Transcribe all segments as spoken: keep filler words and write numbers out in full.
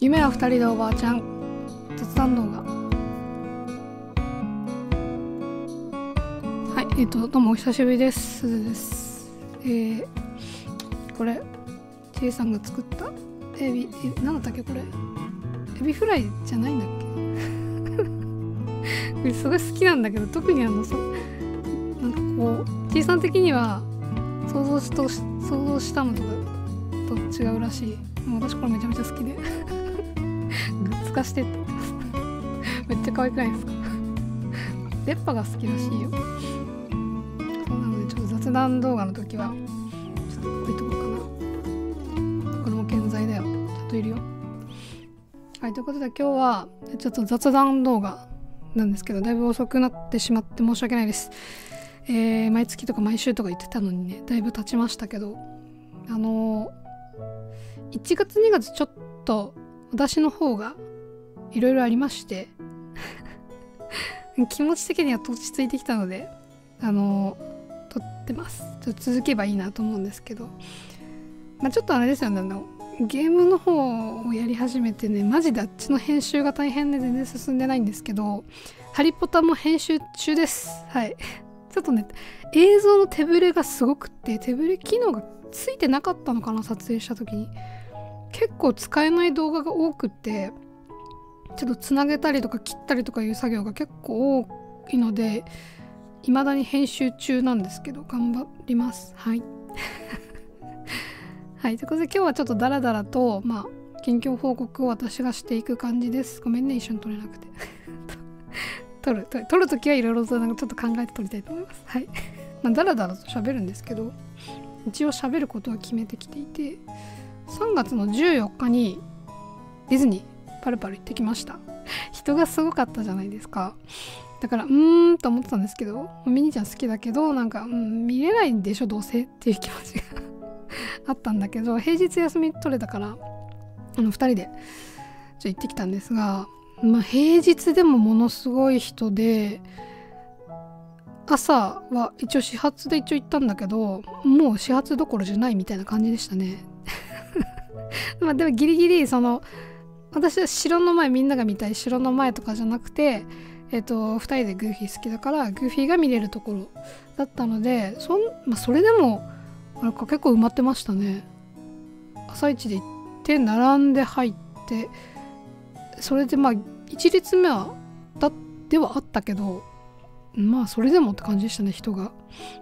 夢は二人でおばあちゃん雑談動画。はい、えっとどうもお久しぶりです。すずです。えー、これちいさんが作ったエビ、えなんだったっけこれ、エビフライじゃないんだっけこれすごい好きなんだけど、特にあのそなんかこうちいさん的には想像しと想像したのとかと違うらしい。もう私これめちゃめちゃ好きでグッズ化してって言ってますめっちゃ可愛くないですか出っ歯が好きらしいよ。そうなのでちょっと雑談動画の時はちょっと置いとこうかな。これも健在だよ、ちゃんといるよ。はい、ということで今日はちょっと雑談動画なんですけど、だいぶ遅くなってしまって申し訳ないです。えー、毎月とか毎週とか言ってたのにね、だいぶ経ちましたけど、あのー、いちがつにがつちょっと私の方がいろいろありまして気持ち的には落ち着いてきたので、あのー、撮ってます。ちょっと続けばいいなと思うんですけど、まあ、ちょっとあれですよね、あのゲームの方をやり始めてね、マジであっちの編集が大変で全然進んでないんですけど、ハリポタも編集中です。はいちょっとね、映像の手ぶれがすごくって、手ぶれ機能がついてなかったのかな、撮影した時に。結構使えない動画が多くって、ちょっとつなげたりとか切ったりとかいう作業が結構多いので、未だに編集中なんですけど、頑張ります。はいはい、ということで今日はちょっとダラダラと、まあ、近況報告を私がしていく感じです。ごめんね、一緒に撮れなくて撮る、撮る、撮るときはいろいろとなんかちょっと考えて撮りたいと思います。はい。まあ、ダラダラと喋るんですけど、一応喋ることは決めてきていて、さんがつのじゅうよっかにディズニーパルパル行ってきました。人がすごかったじゃないですか。だからうーんと思ってたんですけど、ミニちゃん好きだけど、なんか、うん、見れないんでしょどうせっていう気持ちがあったんだけど、平日休み取れたからあのふたりでちょ行ってきたんですが、まあ、平日でもものすごい人で、朝は一応始発で一応行ったんだけど、もう始発どころじゃないみたいな感じでしたねまあでもギリギリその私は城の前、みんなが見たい城の前とかじゃなくて、えっとふたりでグーフィー好きだからグーフィーが見れるところだったので、そん、まあ、それでもあれか結構埋まってましたね。朝一で行って並んで入って、それでまあ一列目はだではあったけど、まあそれでもって感じでしたね、人が。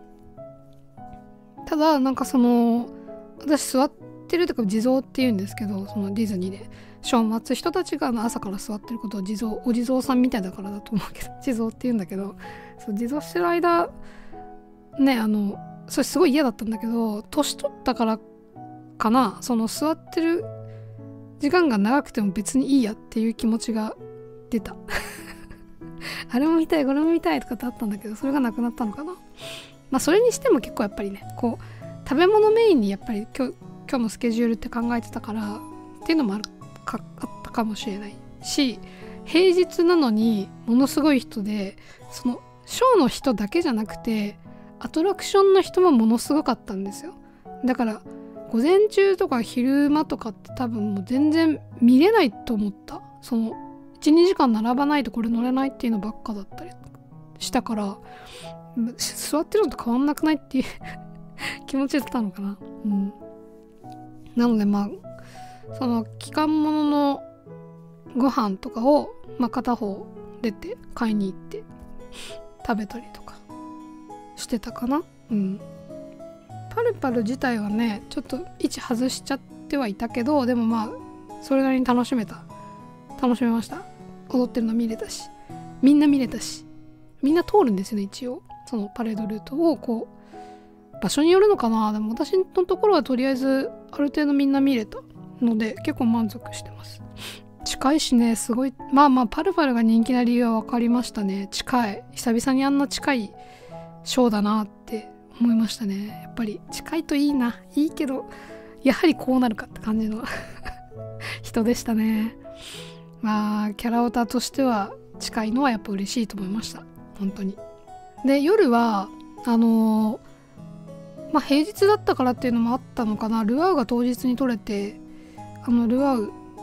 ただなんかその私座ってるとか地蔵っていうんですけど、そのディズニーでショーを待つ人たちが朝から座ってることを地蔵、お地蔵さんみたいだからだと思うけど地蔵って言うんだけど、そう地蔵してる間ね、あのそれすごい嫌だったんだけど、年取ったからかな、その座ってる時間が長くても別にいいやっていう気持ちが出たあれも見たいこれも見たいとかってあったんだけど、それがなくなったのかな。まあそれにしても結構やっぱりね、こう食べ物メインにやっぱり今日今日のスケジュールって考えてたからっていうのもあるかあったかもしれないし、平日なのにものすごい人で、そのショーの人だけじゃなくてアトラクションの人もものすごかったんですよ。だから午前中とか昼間とかって多分もう全然見れないと思った。その いちにじかん並ばないとこれ乗れないっていうのばっかだったりしたから、座ってるのと変わんなくないっていう気持ちだったのかな。うん。なのでまあその期間もののご飯とかを、まあ、片方出て買いに行って食べたりとかしてたかな。うん。パルパル自体はねちょっと位置外しちゃってはいたけど、でもまあそれなりに楽しめた楽しめました。踊ってるの見れたし、みんな見れたし、みんな通るんですよね、一応そのパレードルートをこう場所によるのかな。でも私のところはとりあえずある程度みんな見れたので結構満足してます。近いしね、すごい、まあまあパルパルが人気な理由は分かりましたね。近い、久々にあんな近いショーだなって思いましたね。やっぱり近いといいな、いいけどやはりこうなるかって感じの人でしたね。まあキャラオタとしては近いのはやっぱ嬉しいと思いました、本当に。で夜はあのー、まあ平日だったからっていうのもあったのかな、ルアウが当日に取れて、あのルアウ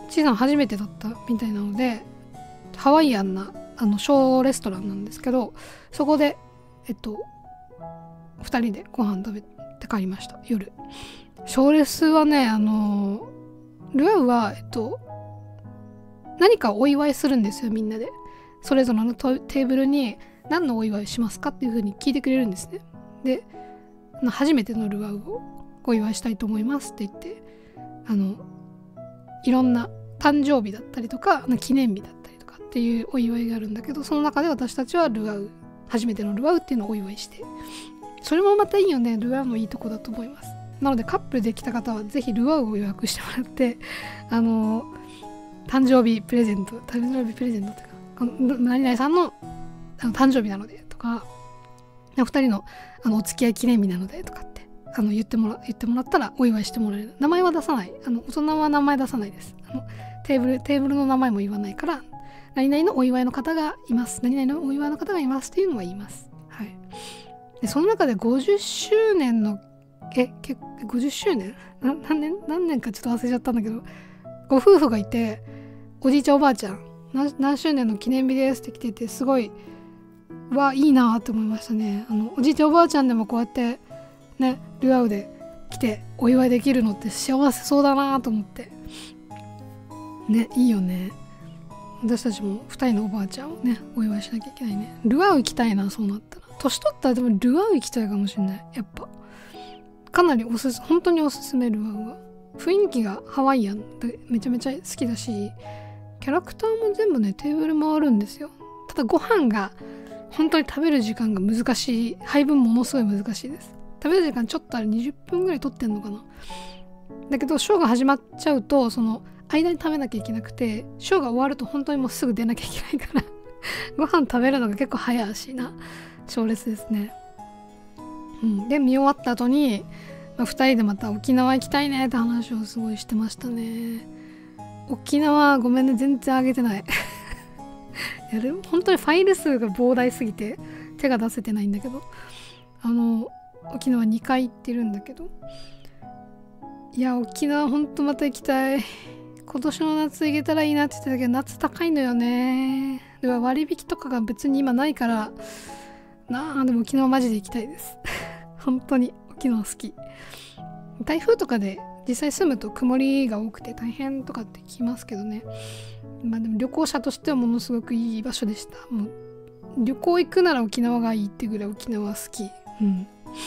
ちいさん初めてだったみたいなので、ハワイアンなあの小レストランなんですけど、そこでえっとふたりでご飯食べて帰りました。夜小レスはね、あのルアウはえっと何かお祝いするんですよ。みんなでそれぞれのテーブルに何のお祝いしますかっていう風に聞いてくれるんですね。で、初めてのルアウをお祝いしたいと思いますって言って、あのいろんな誕生日だったりとか記念日だったりとかっていうお祝いがあるんだけど、その中で私たちはルアウ、初めてのルアウっていうのをお祝いして、それもまたいいよね。ルアウのいいとこだと思います。なのでカップルで来た方はぜひルアウを予約してもらって、あの誕生日プレゼント誕生日プレゼントというか、何々さんのあの誕生日なのでとか、ふたりのあのお付き合い記念日なのでとかってあの言ってもら言ってもらったらお祝いしてもらえる。名前は出さない。あの大人は名前出さないです。あのテーブルテーブルの名前も言わないから、何々のお祝いの方がいます、何々のお祝いの方がいますっていうのは言います。はい。でその中でごじゅっしゅうねんのえけごじゅっしゅうねんな何年何年かちょっと忘れちゃったんだけど、ご夫婦がいて、おじいちゃんおばあちゃん何, 何周年の記念日ですって来てて、すごいはいいなって思いましたね。あのおじいちゃんおばあちゃんでもこうやってねルアウで来てお祝いできるのって幸せそうだなと思ってね。いいよね。私たちもふたりのおばあちゃんをねお祝いしなきゃいけないね。ルアウ行きたいな。そうなったら年取ったらでもルアウ行きたいかもしれない。やっぱかなりおすす本当におすすめ。ルアウは雰囲気がハワイアンでめちゃめちゃ好きだし、キャラクターも全部ねテーブル回るんですよ。ただご飯が本当に食べる時間が難しい。配分ものすごい難しいです。食べる時間ちょっとあれにじゅっぷんぐらい取ってんのかな。だけどショーが始まっちゃうとその間に食べなきゃいけなくて、ショーが終わると本当にもうすぐ出なきゃいけないからご飯食べるのが結構早足な小レスですね。うん、で見終わった後に、まあ、ふたりでまた沖縄行きたいねって話をすごいしてましたね。沖縄ごめんね全然あげてないやる本当にファイル数が膨大すぎて手が出せてないんだけど、あの沖縄にかい行ってるんだけど、いや沖縄ほんとまた行きたい。今年の夏行けたらいいなって言ってたけど、夏高いのよね。では割引とかが別に今ないからなあ。でも沖縄マジで行きたいです本当に沖縄好き。台風とかで実際住むと曇りが多くて大変とかって聞きますけどね。まあでも旅行者としてはものすごくいい場所でした。もう旅行行くなら沖縄がいいってぐらい沖縄好き。うん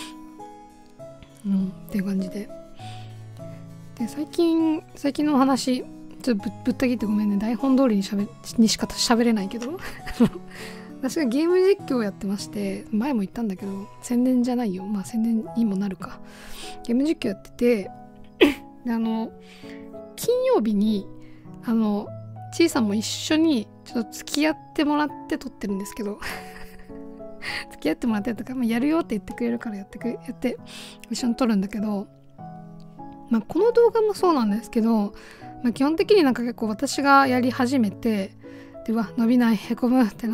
うんっていう感じで。で最近最近のお話ちょっと ぶ, ぶった切ってごめんね。台本通りにしゃべにしか喋れないけど私がゲーム実況をやってまして、前も言ったんだけど宣伝じゃないよ、まあ宣伝にもなるか。ゲーム実況やっててであの金曜日にあのちいさんも一緒にちょっと付き合ってもらって撮ってるんですけど付き合ってもらってとか、まあ、やるよって言ってくれるからやってくやって一緒に撮るんだけど、まあ、この動画もそうなんですけど、まあ、基本的になんか結構私がやり始めて、でわ伸びないへこむってなって、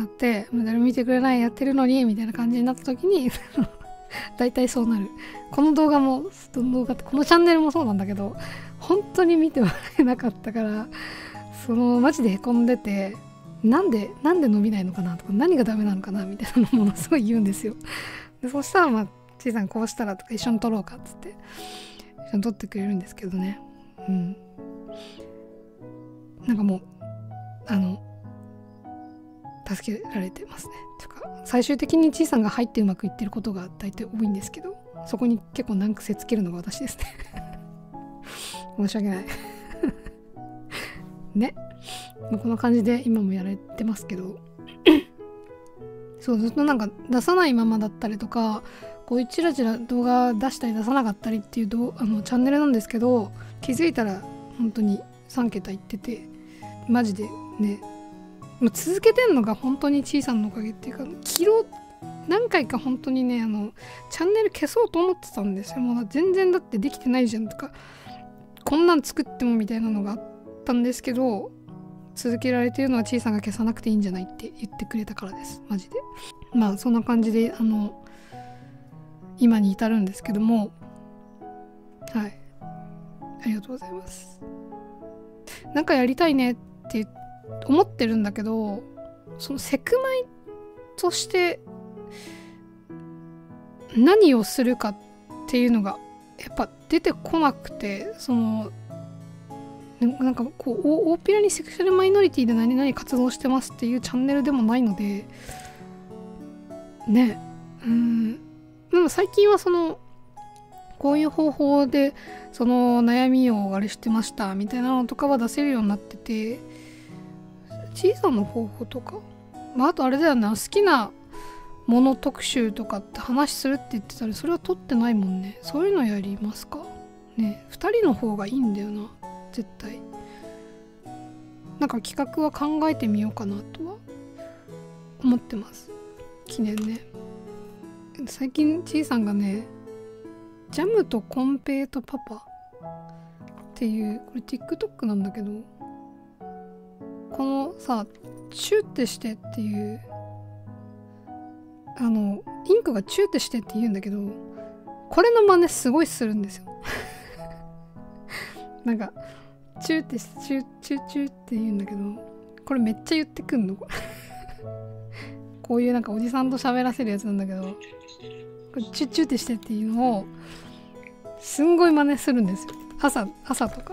もう誰も見てくれないやってるのにみたいな感じになった時に大体そうなる。この動画も動画ってこのチャンネルもそうなんだけど、本当に見てもらえなかったから、そのマジでへこんでて、なんでなんで伸びないのかなとか、何がダメなのかなみたいなのものすごい言うんですよ。でそしたらまあちいさんこうしたらとか一緒に撮ろうかっつって一緒に撮ってくれるんですけどね。うんなんかもうあの助けられてますね。というか最終的にちいさんが入ってうまくいってることが大体多いんですけど、そこに結構難癖つけるのが私ですね申し訳ないね。こんな感じで今もやられてますけどそうずっとなんか出さないままだったりとか、こういうチラチラ動画出したり出さなかったりっていうどあのチャンネルなんですけど、気づいたら本当にさんけたいってて、マジでねもう続けてんのが本当にちいさんのおかげっていうか、切ろう何回か本当にねあのチャンネル消そうと思ってたんですよ。もう全然だってできてないじゃんとか、こんなん作ってもみたいなのがあったんですけど、続けられてるのはちいさんが消さなくていいんじゃないって言ってくれたからです。マジで。まあそんな感じであの今に至るんですけども、はいありがとうございます。 なんかやりたいねって思ってるんだけど、そのセクマイとして何をするかっていうのがやっぱ出てこなくて、そのなんかこう大っぴらにセクシャルマイノリティで何々活動してますっていうチャンネルでもないのでね。うんでも最近はそのこういう方法でその悩みをあれしてましたみたいなのとかは出せるようになってて、小さな方法とか、まあ、あとあれだよな、好きなもの特集とかって話するって言ってたらそれは撮ってないもんね。そういうのやりますかね。ふたりの方がいいんだよな絶対。なんか企画は考えてみようかなとは思ってます。記念ね。最近ちいさんがね、ジャムとコンペイトパパっていう、これ TikTok なんだけど、このさチューってしてっていうあのインクがチューってしてって言うんだけど、これの真似すごいするんですよなんかチューってしてチューチューチューって言うんだけど、これめっちゃ言ってくんのこういうなんかおじさんと喋らせるやつなんだけど、これチューチューってしてっていうのをすんごい真似するんですよ。朝朝とか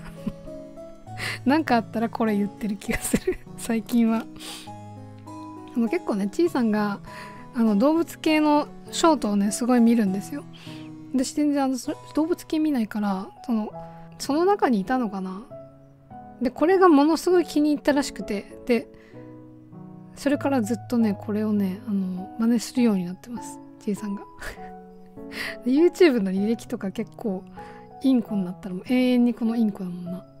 なんかあったらこれ言ってる気がする最近は。あの結構ね、ちいさんがあの動物系のショートをねすごい見るんですよ。私全然あの動物系見ないから、そのその中にいたのかな。でこれがものすごい気に入ったらしくて、でそれからずっとねこれをねあの真似するようになってます、ちいさんがで YouTube の履歴とか結構インコになったらもう永遠にこのインコだもんな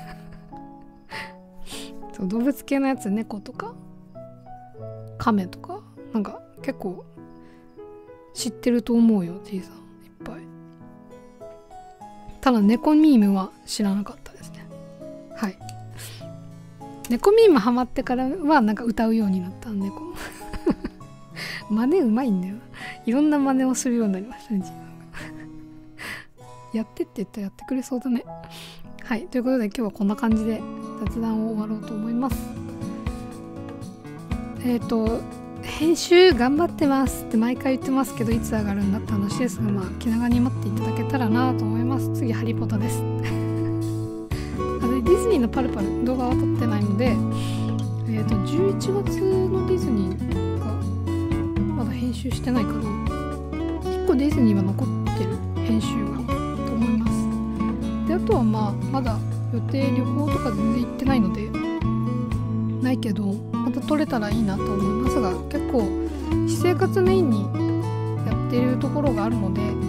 そう動物系のやつ、猫とかカメとかなんか結構知ってると思うよ、ちいさんいっぱい。ただ猫ミームは知らなかったですね。はい。猫ミームハマってからはなんか歌うようになった猫真似うまいんだよな。いろんな真似をするようになりましたね、自分がやってって言ったらやってくれそうだね。はい、ということで今日はこんな感じで雑談を終わろうと思います。えっと編集頑張ってますって毎回言ってますけど、いつ上がるんだって話ですが、まあ気長に待っていただけたらなと思います。次ハリポタですあのディズニーのパルパル動画は撮ってないので、えっとじゅういちがつのディズニーがまだ編集してないかな。いっこディズニーは残ってる編集がと思います。であとはまあまだ予定旅行とか全然行ってないのでないけど、また撮れたらいいなと思いますが、結構私生活メインにやってるところがあるので、